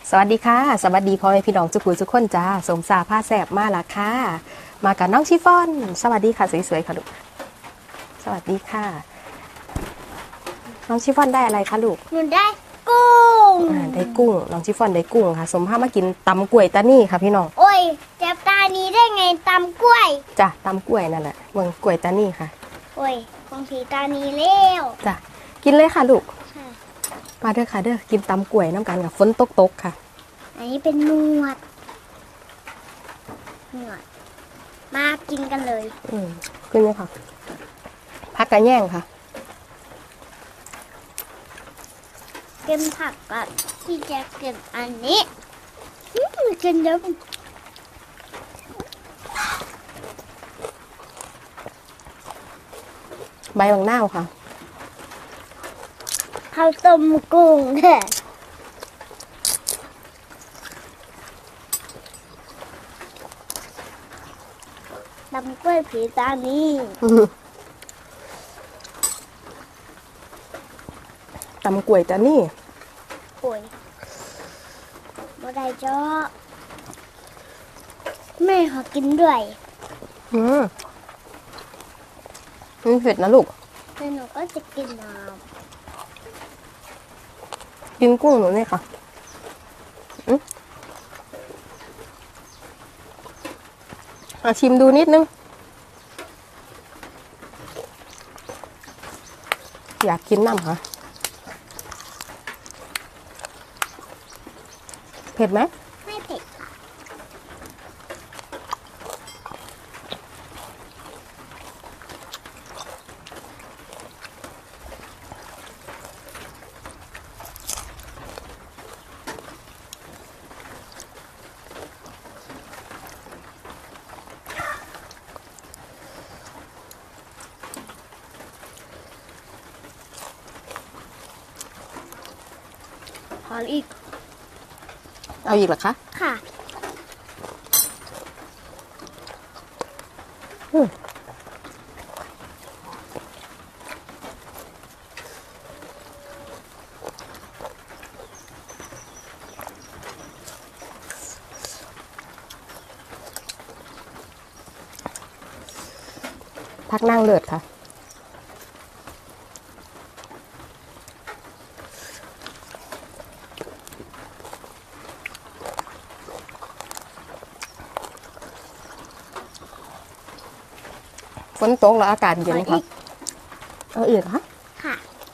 สวัสดีค่ะสวัสดีพ่อแม่พี่น้องทุกผู้ทุกคนจ้าสมสาผ้าแสบมาละค่ะมากับน้องชิฟฟ่อนสวัสดีค่ะสวยๆค่ะลูกสวัสดีค่ะน้องชิฟฟ่อนได้อะไรคะลูกหนูได้กุ้งได้กุ้งน้องชิฟฟ่อนได้กุ้งค่ะสมผ้ามากินตำกล้วยตานี่ค่ะพี่น้องโอ้ยจับตานี้ได้ไงตำกล้วยจ้ะตำกล้วยนั่นแหละเมืองกล้วยตานี่ค่ะโอ้ยคงสีตานี้แล้วจ้ะกินเลยค่ะลูกมาเด้อค่ะเด้อกินตำกล้วยน้ำกันกับฝนตกค่ะอันนี้เป็นหนวดมากินกันเลยขึ้นเลยค่ะพักกระแย่งค่ะเก็บผักกับที่จะเก็บอันนี้กินเยอะใบบางหน้าค่ะข้าวต้มกุ้งแท้ตำกล้วยผีตานี้ตำกล้วยตานี่โอ้ยบ่ได้จ้อแม่ขอกินด้วยมันเผ็ดนะลูกแล้วหนูก็จะกินน้ำกินกุ้งหนูเนี่ยค่ะชิมดูนิดนึงอยากกินน้ำค่ะเผ็ดไหมไม่เผ็ดค่ะขออีกเอาอีกเหรอคะค่ะพักนั่งเลิศค่ะฝนตกแล้วอากาศเย็นค่ะเอาอีกค่ะค่ะ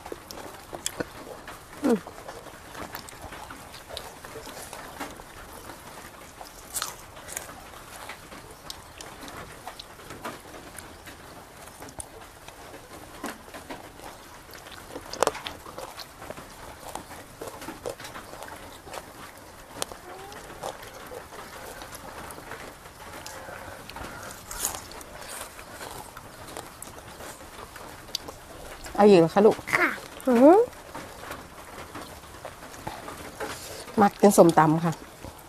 เอาอีกเหรอคะลูกค่ะมักกินส้มตำค่ะ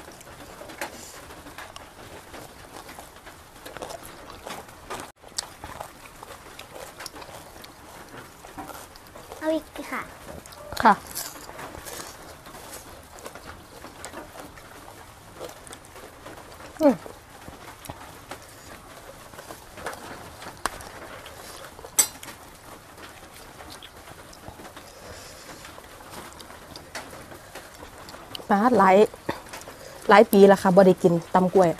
เอาอีกค่ะค่ะป้าหลายปีแล้วค่ะบ่ได้กินตำกล้วย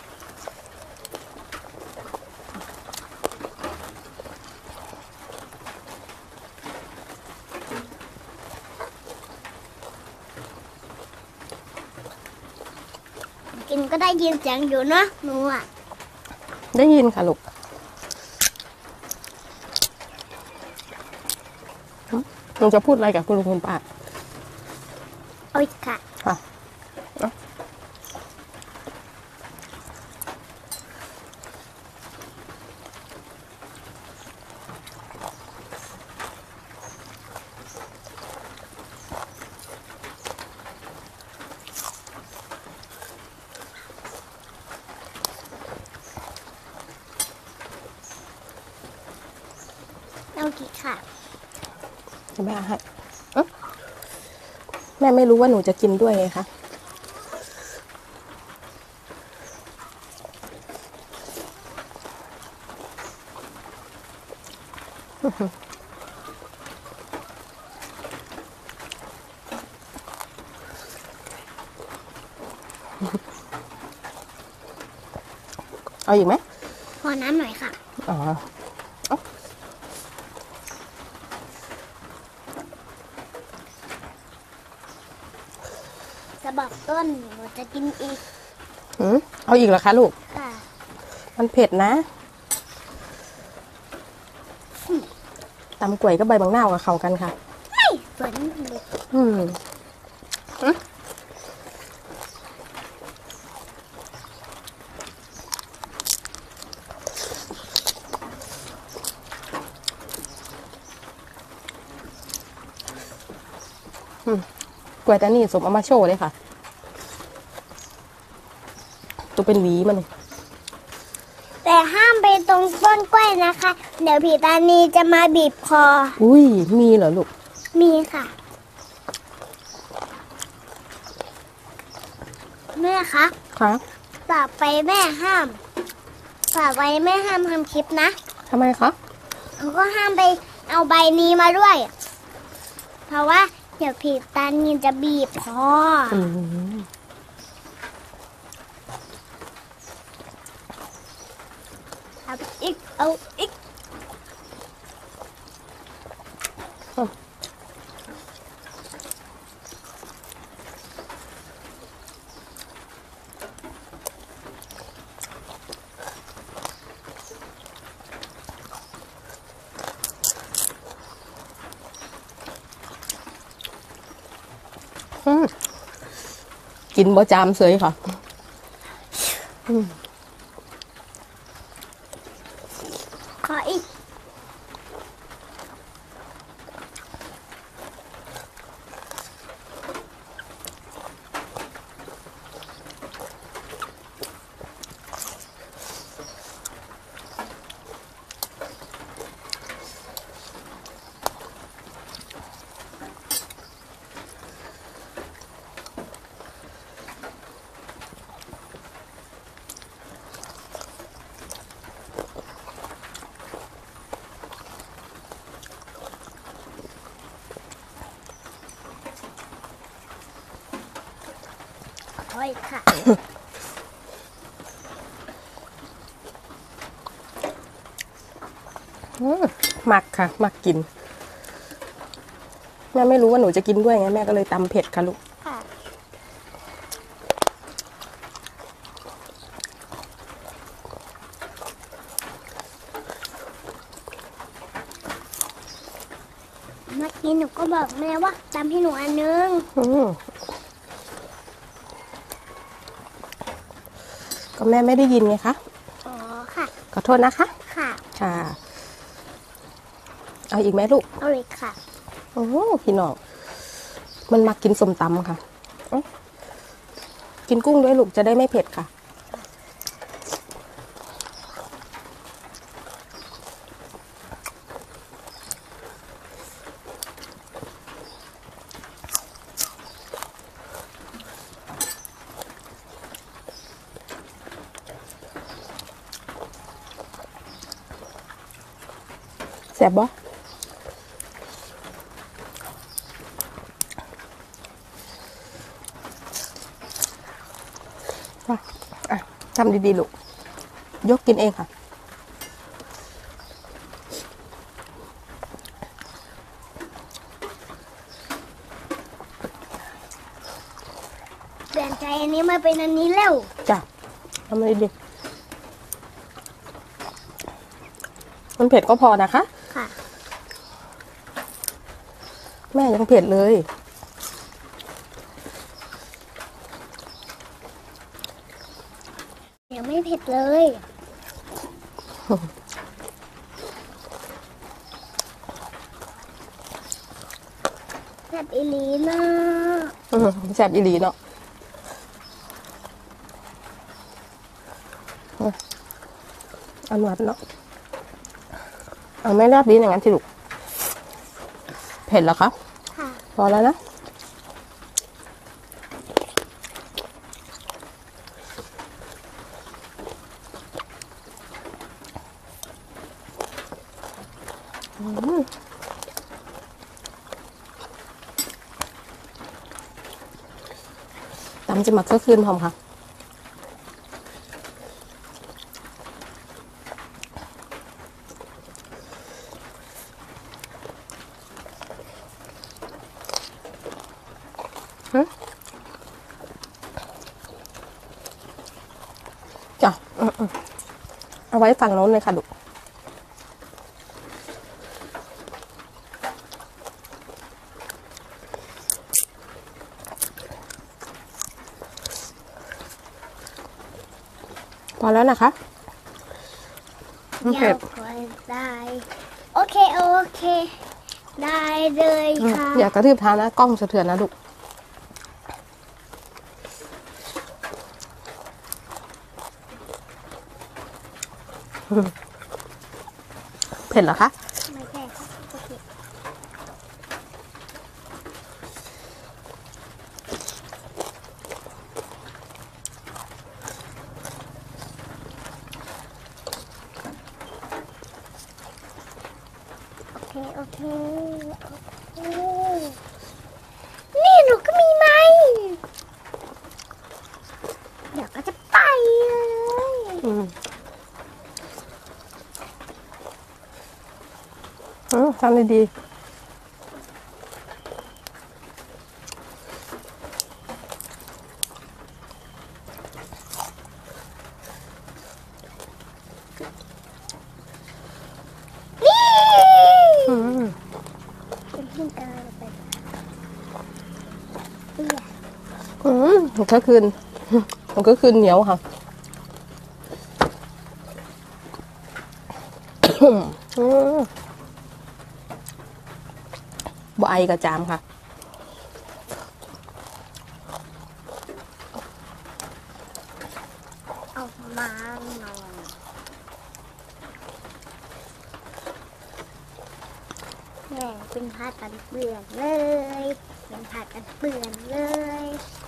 กินก็ได้ยินเสียงอยู่เนาะหนูอ่ะได้ยินค่ะลูกหนูจะพูดอะไรกับคุณลุงคุณป้าเอาอีกค่ะค่ะเอากี่ค่ะแม่ให้แม่ไม่รู้ว่าหนูจะกินด้วยไงคะเอาอีกไหมขอน้ำหน่อยค่ะอ๋อจะบอกต้นหนูจะกินอีกเอาอีกเหรอคะลูกค่ะมันเผ็ดนะตำกล้วยก็ใบบางหน้าวกับเขากันค่ะไม่ฝนเลยอืมกล้วยแต่นี่สมเอามาโชว์เลยค่ะ ตัวเป็นหวีมันแต่ห้ามไปตรงต้นกล้วยนะคะ เดี๋ยวผีตานีจะมาบีบคออุ้ย มีเหรอลูกมีค่ะ แม่คะครับต่อไปแม่ห้ามต่อไปแม่ห้ามทำคลิปนะทำไมคะเขาก็ห้ามไปเอาใบนี้มาด้วย เพราะว่าเดี๋ยวผีตานีจะบีบคออืมเอาอีก เอาอีกกินบ่จามเสยค่ะขออีก ขออีกค่ะมักค่ะ มักกิน แม่ไม่รู้ว่าหนูจะกินด้วยไง แม่ก็เลยตำเผ็ดค่ะลูกค่ะ เมื่อกี้หนูก็บอกแม่ว่าตำให้หนูอันนึงก็แม่ไม่ได้ยินไงคะอ๋อค่ะขอโทษนะคะค่ะค่ะ เอาอีกไหมลูกเอาเลยค่ะโอ้โหพี่น้อง มันมากินส้มตำค่ะกินกุ้งด้วยลูกจะได้ไม่เผ็ดค่ะ แซ่บบ่ทำดีๆลูก ยกกินเองค่ะเปลี่ยนใจอันนี้มาเป็นอันนี้เร็วจ้ะทำดีๆมันเผ็ดก็พอนะคะค่ะแม่ยังเผ็ดเลยยังไม่เผ็ดเลยแบบอีหลีนะแซ่บอีหลีเนาะเอาหนวดเนาะเอาไม่แลบลิ้นอย่างนั้นสิลูก เผ็ดแล้วครับค่ะพอแล้วนะ อตำจะหมักก็คืนพร้อมค่ะจ้ะเอาไว้ฝั่งโน้นเลยค่ะลูกพอแล้วนะคะยาวกว่าได้โอเคได้เลยค่ะอย่ากระทืบเท้านะกล้องสะเทือนนะลูกเผ็ดเหรอคะไม่ใช่ค่ะโอเคนี่หนูก็มีไหมเดี๋ยวก็จะไปเลยทำดีเป็นที่การไปผมก็คืนเหนียวค่ะบ่ไอกระจามค่ะเอามาหน่อยแม่เป็นผ้ากันเปื้อนเลยเป็นผ้ากันเปื้อนเลย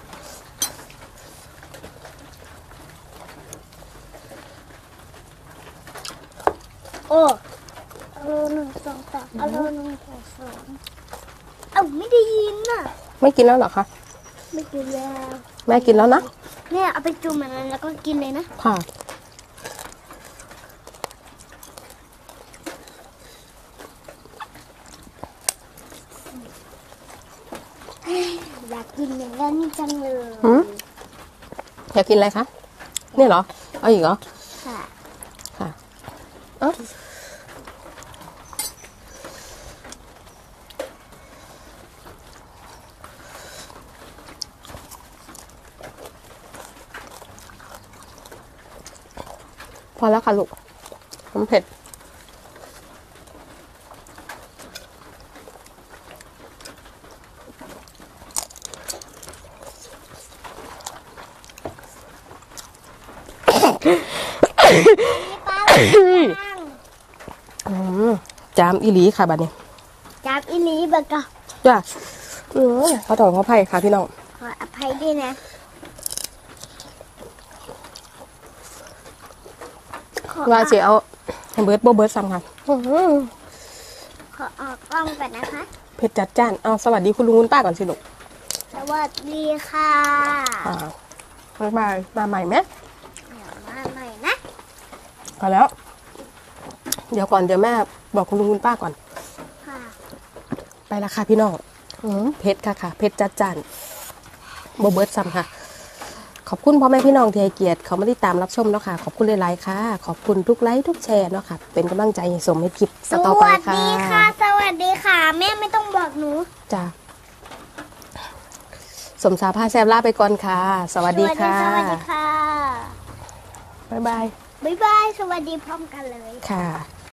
โอ้อโล1 2 3อโล1 2 2เอาไม่ได้ยินน่ะไม่กินแล้วเหรอคะไม่กินแล้วแม่กินแล้วนะเนี่ยเอาไปจุ่มมันแล้วก็กินเลยนะค่ะอยากกินอย่างนั้นจังเลยอยากกินอะไรคะเนี่ยเหรอเอาอีกเหรอค่ะค่ะพอแล้วค่ะลูกมันเผ็ดจามอีหลีค่ะบัดนี้จามอีหลีบักกะจ้ะขอโทษขออภัยค่ะพี่น้องขออภัยด้วยนะว่าเสียเอาเบิร์ดซ้ำค่ะขอออกกล้องก่อนนะคะเผ็ดจัดจ้านเอาสวัสดีคุณลุงคุณป้าก่อนสิลูกสวัสดีค่ะบ๊ายบายมาใหม่ไหมมาใหม่นะพอแล้วเดี๋ยวก่อนเดี๋ยวแม่บอกคุณลุงคุณป้าก่อนค่ะไปละค่ะพี่น้องเผ็ดค่ะเผ็ดจัดจ้านเบิร์ดซ้ำค่ะขอบคุณพ่อแม่พี่น้องที่ให้เกียรติเขามาติดตามรับชมเนาะค่ะขอบคุณหลายๆค่ะขอบคุณทุกไลค์ทุกแชร์เนาะค่ะเป็นกำลังใจให้สมให้คลิปต่อไปค่ะสวัสดีค่ะสวัสดีค่ะแม่ไม่ต้องบอกหนูจ้าสมสาพาแซบลาไปก่อนค่ะสวัสดีค่ะสวัสดีค่ะบ๊ายบายบ๊ายบายสวัสดีพร้อมกันเลยค่ะ